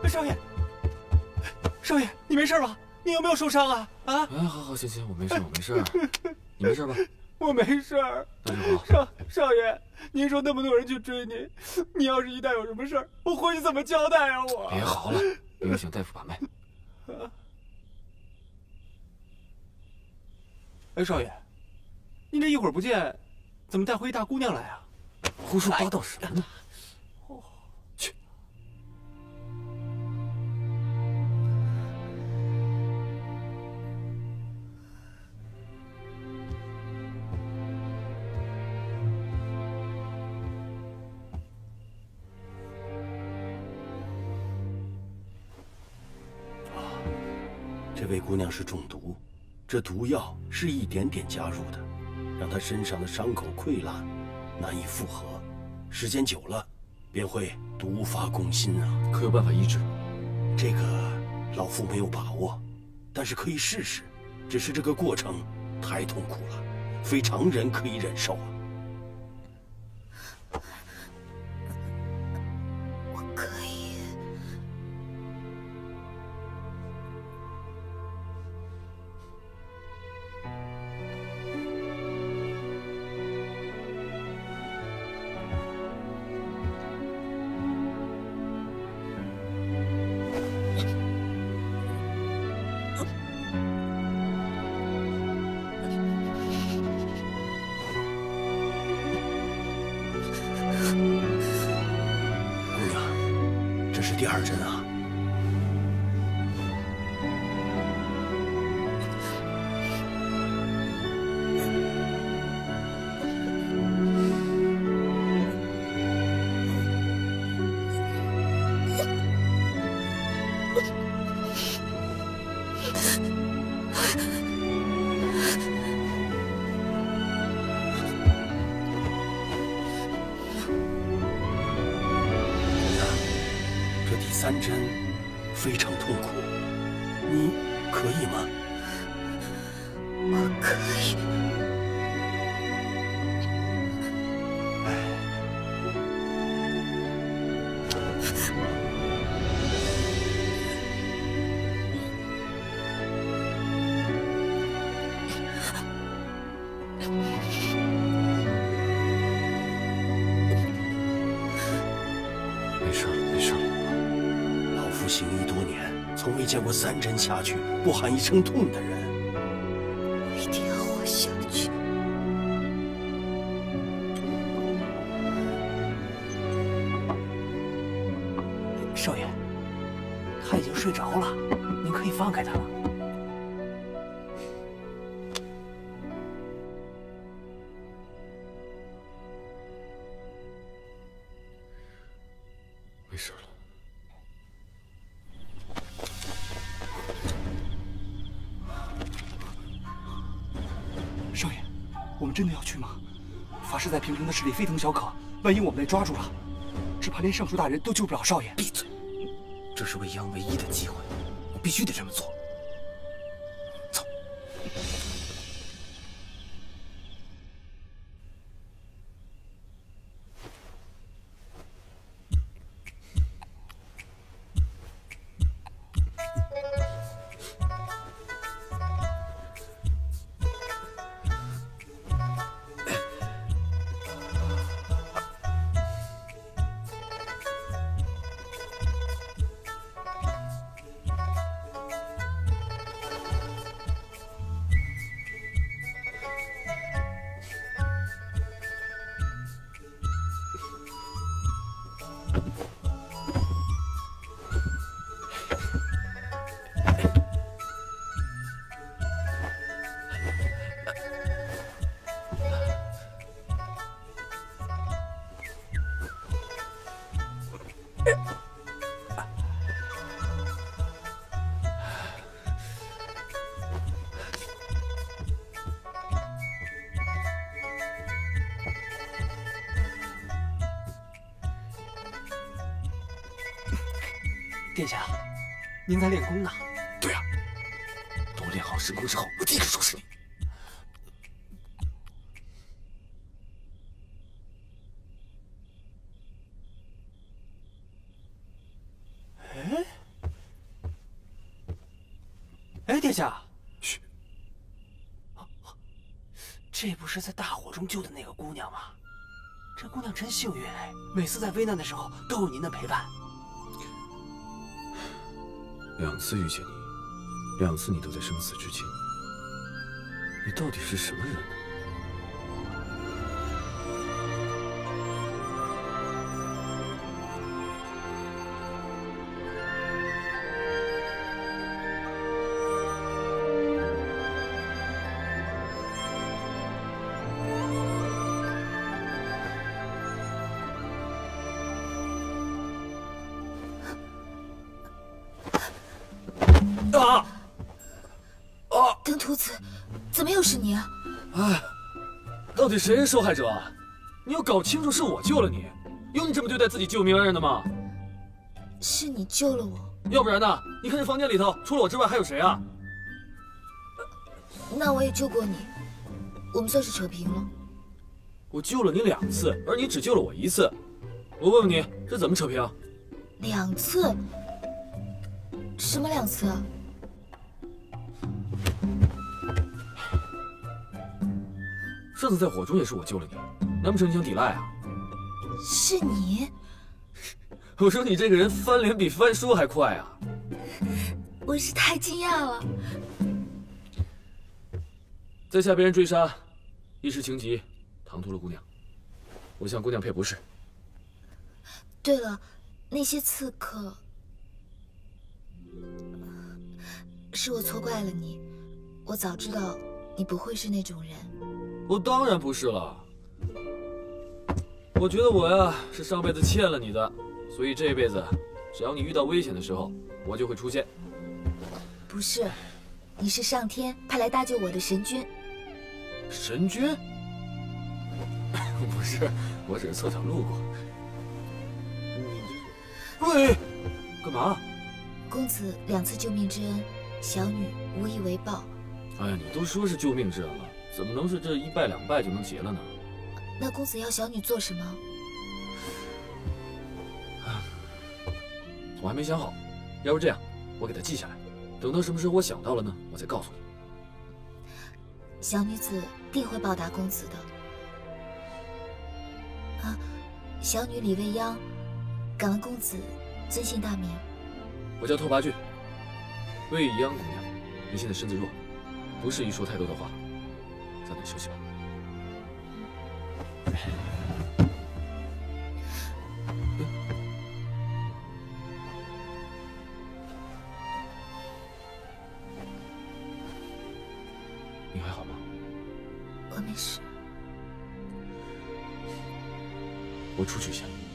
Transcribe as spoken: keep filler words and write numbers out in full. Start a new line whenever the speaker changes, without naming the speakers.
少爷，少爷，你没事吧？你有没有受伤啊？啊？
哎，好好，行行，我没事，我没事。你没事吧？
我没事儿。
那就好。
少少爷，您说那么多人去追你，你要是一旦有什么事儿，我回去怎么交代啊？我
别嚎了，别影响大夫把脉。
哎，少爷，您这一会儿不见，怎么带回一大姑娘来啊？
胡说八道什么呢？去。
这位姑娘是中毒，这毒药是一点点加入的，让她身上的伤口溃烂，难以复合，时间久了，便会毒发攻心啊！
可有办法医治？
这个老夫没有把握，但是可以试试。只是这个过程太痛苦了，非常人可以忍受啊！
我可以。
第二针啊！三针非常痛苦，你可以吗？
我可以。
没事了，没事了。
行医多年，从未见过三针下去不喊一声痛的人。
我一定要活下去。
少爷，他已经睡着了，您可以放开他了。
没事了。
少爷，我们真的要去吗？法师在平城的势力非同小可，万一我们被抓住了，只怕连尚书大人都救不了少爷。
闭嘴！这是为央唯一的机会，我必须得这么做。走。
殿下，您在练功呢？
对啊，等我练好神功之后，我立刻收拾你。
哎。
殿下。
嘘，
这不是在大火中救的那个姑娘吗？这姑娘真幸运哎，每次在危难的时候都有您的陪伴。
两次遇见你，两次你都在生死之间，你到底是什么人呢？
啊！
啊！登徒子，怎么又是你啊？
哎，到底谁是受害者啊？你要搞清楚，是我救了你，有你这么对待自己救命恩人的吗？
是你救了我，
要不然呢？你看这房间里头，除了我之外还有谁啊？
那我也救过你，我们算是扯平了。
我救了你两次，而你只救了我一次。我问问你，这怎么扯平？
两次？什么两次啊？
上次在火中也是我救了你，难不成你想抵赖啊？
是你？
我说你这个人翻脸比翻书还快啊！
我是太惊讶了。
在下被人追杀，一时情急，唐突了姑娘，我向姑娘赔不是。
对了，那些刺客，是我错怪了你。我早知道你不会是那种人。
我当然不是了，我觉得我呀是上辈子欠了你的，所以这辈子只要你遇到危险的时候，我就会出现。
不是，你是上天派来搭救我的神君。
神君？不是，我只是凑巧路过。喂，干嘛？
公子两次救命之恩，小女无以为报。
哎呀，你都说是救命之恩了。 怎么能是这一拜两拜就能结了呢？
那公子要小女做什么？
我还没想好。要不这样，我给他记下来，等到什么时候我想到了呢，我再告诉你。
小女子定会报答公子的。啊，小女李未央，敢问公子尊姓大名？
我叫拓跋浚，未央姑娘，你现在身子弱，不适宜说太多的话。 早点休息吧。你还好吗？
我没事。
我出去一下。